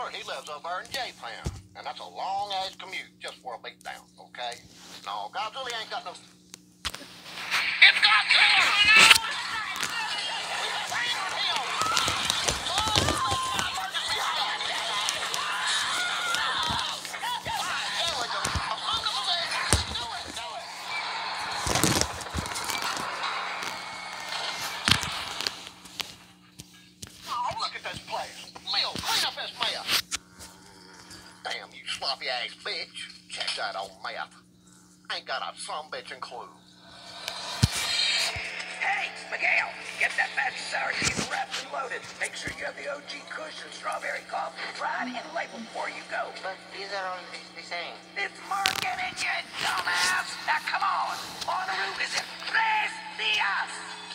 Miller, he lives over in J-Town. And that's a long-ass commute just for a beatdown, okay? No, Godzilla ain't got no... It's Godzilla! Damn, you sloppy-ass bitch. Check that old map. Ain't got a sumbitchin' clue. Hey, Miguel, get that magic sour cheese wrapped and loaded. Make sure you have the OG Kush and strawberry coffee dried and labeled before you go. But these are all the same. It's marketing, you dumbass! Now come on! Bonnaroo is in 3 días!